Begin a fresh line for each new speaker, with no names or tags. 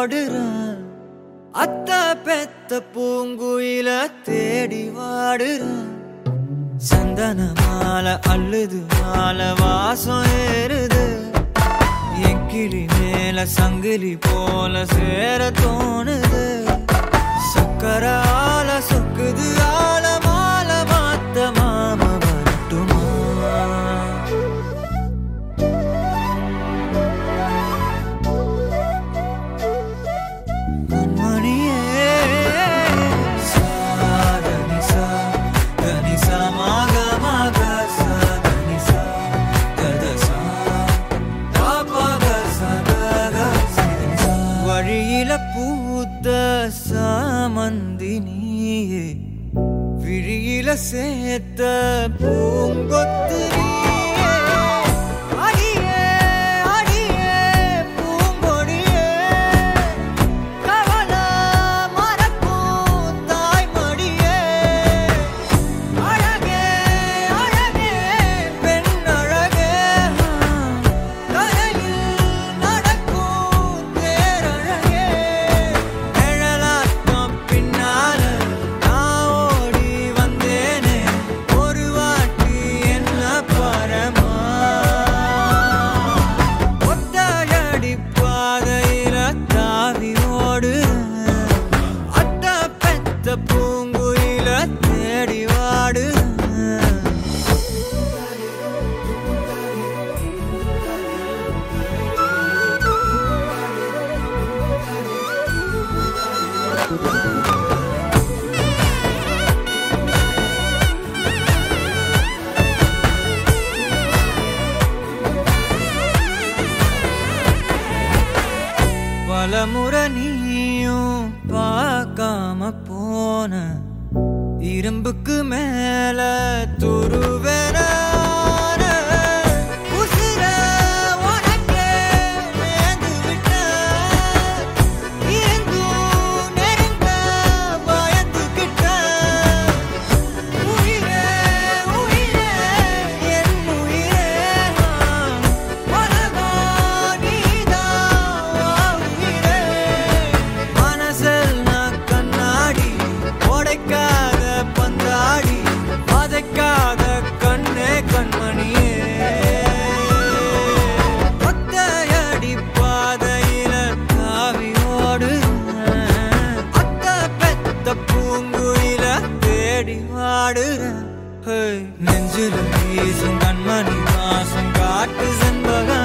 ஓடுறேன் அத்த பெத்த பூங்குயில தேடி வாடுறேன் சந்தன மாலை அள்ளுது மாலை வாசம் ஏறுது என் கிளி மேல சங்கிலி போல சேர தோணுது சக்கர ஆல சொக்குது ஆல மால மாத்த மாம வரட்டுமா கண்மணியே சாதனி சா தனி சா மாக மாக சாதனி சா கத சா தாபக சதக சிதனி சா வழியில பூத்த சாமந்தி நீயே விழியில சேர்த்த பூங்கொத்து நீயே அடியே அடியே பூங்கொடியே கவல மறக்கும் தாய்மடியே அழகே அழகே பெண் அழகே கரையில் நடக்கும் தேரழகே நிழலாட்டம் பின்னால நான் ஓடி வந்தேனே ஒரு வாட்டி என்ன பரமா ஒத்தடி பாதையில தாவி ஓடுறேன் அத்த பெத்த பூங்குயில தேடி வாடுறேன் பலமுறை நீயும் பார்க்காம போன இரும்புக்கு மேல துருவேன நெஞ்சில வீசும் கண்மணி வாசம் காட்டு செண்பக